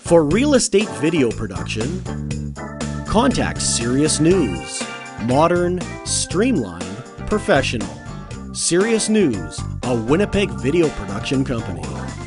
For real estate video production, contact Serious News. Modern, streamlined, professional. Serious News, a Winnipeg video production company.